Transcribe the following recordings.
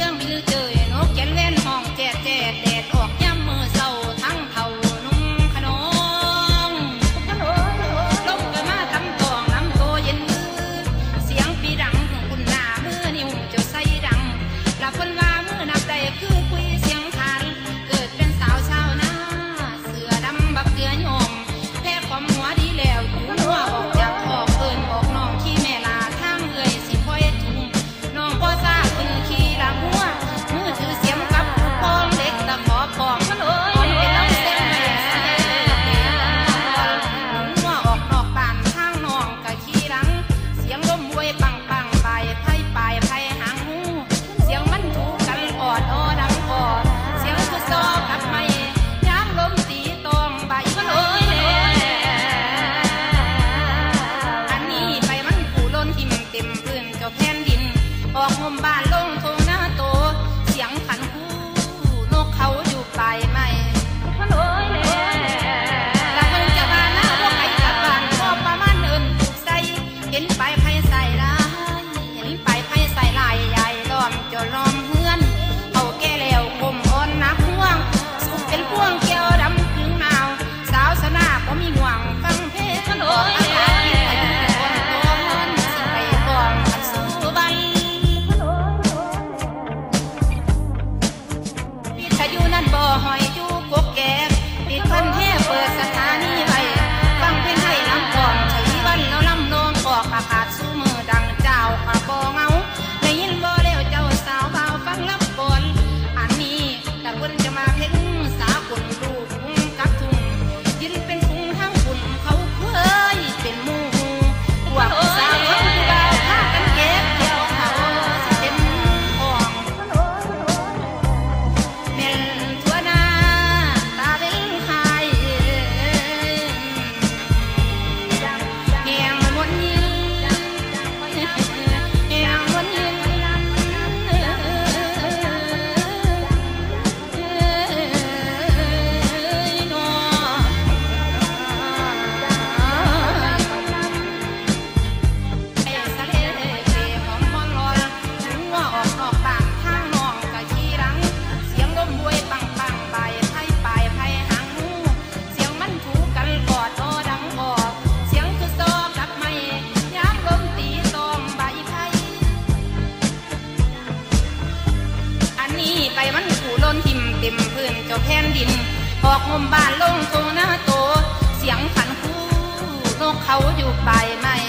แผ่นดินออกงมบ้านลงทุ่งนาโตเสียงขันคู่นกเขาอยู่ปลายไม้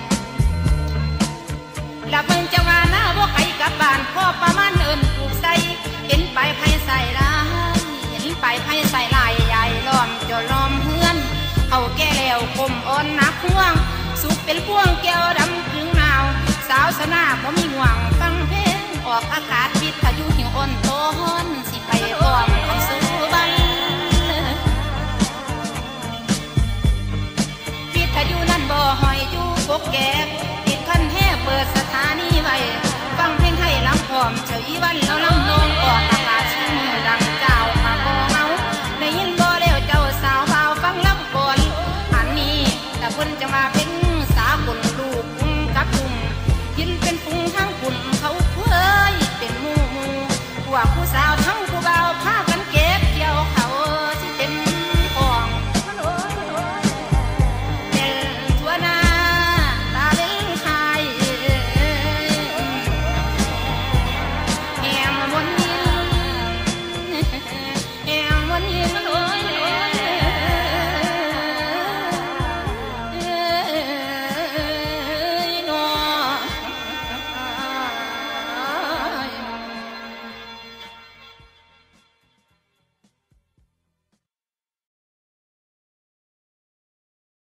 ละเพิ่งจะว่าหน้าว่าไก่กับบ้านพ่อประมาณเอิญปลูกใส่เห็นไปไผ่ใส่ลายเห็นไปไผ่ใส่ลายใหญ่ล้อมจะล้อมเฮือนเขาแก่แล้วคมอ่อนนักห่วงสุกเป็นพวงแก้วดำถึงหนาวสาวสนาบ่มีหวังฟังเพลงออกอากาศพิษพายุหิวอ่อนโตฮ้อนสิไปพร้อมคำสู้บันพิษพายุนั่นบ่หอยอยู่กกแก่ติดคันแท้เปิดสถานีไว้ฟังเพลงไทยลำพร้อมเฉยวันแล้วลำนองออกอากาศชื่อมือดังเจ้ามาบ่เมาได้ยินบ่แล้วเจ้าสาวบ่าวฟังลำก่อนอันนี้แต่เพิ่นจะมาเป็นสาคนลูกกับลุงยินเป็นฟุ้งทั้งคุณเขาเว้ยเป็นหมู่พวกผู้สาว